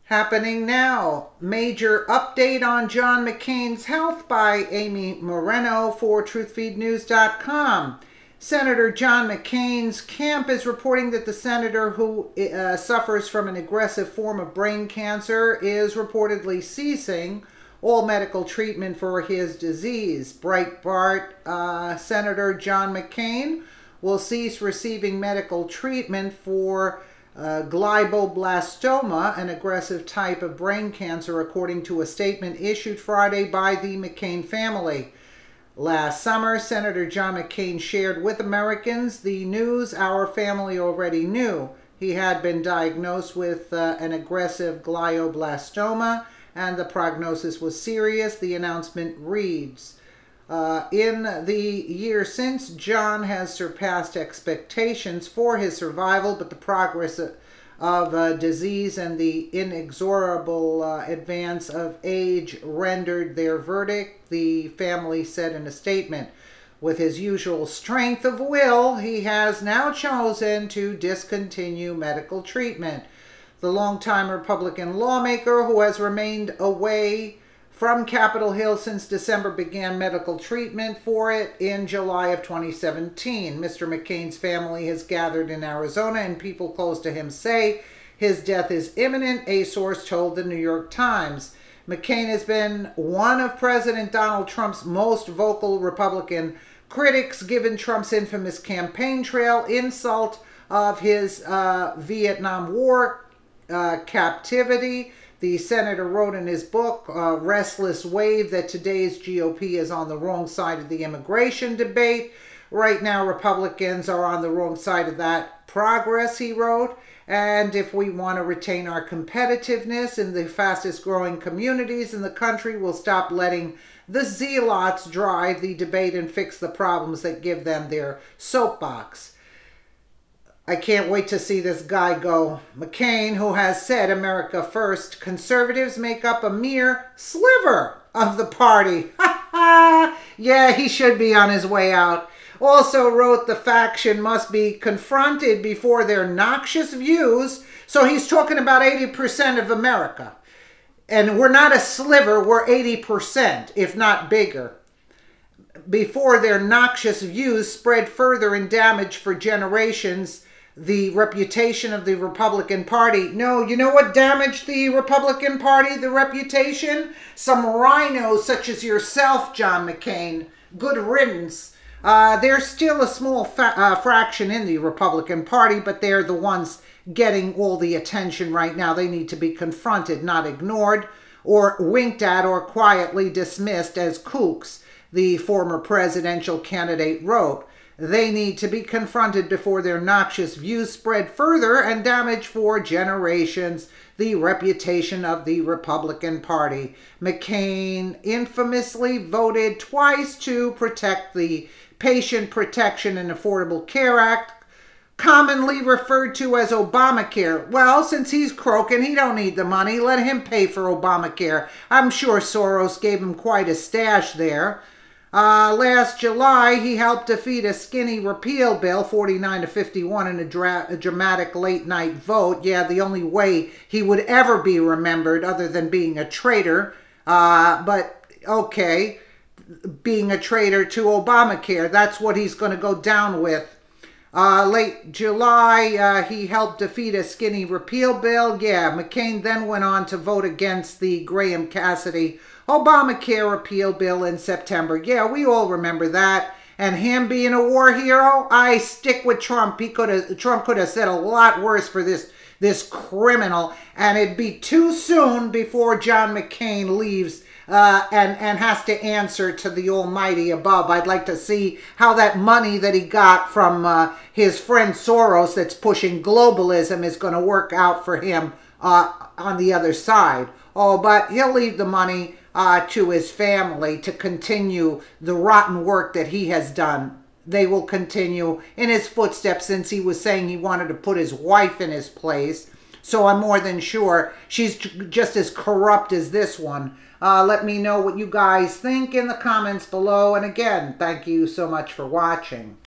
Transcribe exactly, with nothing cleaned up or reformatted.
Happening now. Major update on John McCain's health by Amy Moreno for truth feed news dot com. Senator John McCain's camp is reporting that the senator, who uh, suffers from an aggressive form of brain cancer, is reportedly ceasing all medical treatment for his disease. Breitbart uh, Senator John McCain will cease receiving medical treatment for Uh, glioblastoma, an aggressive type of brain cancer, according to a statement issued Friday by the McCain family. Last summer, Senator John McCain shared with Americans the news our family already knew. He had been diagnosed with uh, an aggressive glioblastoma, and the prognosis was serious, the announcement reads. Uh, in the year since, John has surpassed expectations for his survival, but the progress of, of uh, disease and the inexorable uh, advance of age rendered their verdict, the family said in a statement. With his usual strength of will, he has now chosen to discontinue medical treatment. The longtime Republican lawmaker, who has remained away from Capitol Hill since December, began medical treatment for it in July of twenty seventeen. Mister McCain's family has gathered in Arizona, and people close to him say his death is imminent, a source told the New York Times. McCain has been one of President Donald Trump's most vocal Republican critics, given Trump's infamous campaign trail insult of his uh, Vietnam War uh, captivity. The senator wrote in his book, uh, Restless Wave, that today's G O P is on the wrong side of the immigration debate. Right now, Republicans are on the wrong side of that progress, he wrote. And if we want to retain our competitiveness in the fastest growing communities in the country, we'll stop letting the zealots drive the debate and fix the problems that give them their soapbox. I can't wait to see this guy go. McCain, who has said America first, conservatives make up a mere sliver of the party. Yeah, he should be on his way out. Also wrote the faction must be confronted before their noxious views. So he's talking about eighty percent of America. And we're not a sliver, we're eighty percent, if not bigger. Before their noxious views spread further and damage for generations the reputation of the Republican Party. No, you know what damaged the Republican Party, the reputation? Some rhinos such as yourself, John McCain. Good riddance. Uh, there's still a small fa- uh, fraction in the Republican Party, but they're the ones getting all the attention right now. They need to be confronted, not ignored, or winked at, or quietly dismissed as kooks, the former presidential candidate wrote. They need to be confronted before their noxious views spread further and damage for generations the reputation of the Republican Party. McCain infamously voted twice to protect the Patient Protection and Affordable Care Act, commonly referred to as Obamacare. Well, since he's croaking, he don't need the money. Let him pay for Obamacare. I'm sure Soros gave him quite a stash there. Uh, last July, he helped defeat a skinny repeal bill, forty-nine to fifty-one, in a, dra- a dramatic late-night vote. Yeah, the only way he would ever be remembered other than being a traitor. Uh, but, okay, being a traitor to Obamacare, that's what he's going to go down with. Uh, late July, uh, he helped defeat a skinny repeal bill. Yeah, McCain then went on to vote against the Graham Cassidy Obamacare repeal bill in September. Yeah, we all remember that. And him being a war hero, I stick with Trump. He could have, Trump could have said a lot worse for this, this criminal. And it'd be too soon before John McCain leaves uh, and, and has to answer to the almighty above. I'd like to see how that money that he got from uh, his friend Soros that's pushing globalism is going to work out for him uh, on the other side. Oh, but he'll leave the money Uh, to his family to continue the rotten work that he has done. They will continue in his footsteps, since he was saying he wanted to put his wife in his place. So I'm more than sure she's just as corrupt as this one. Uh, let me know what you guys think in the comments below. And again, thank you so much for watching.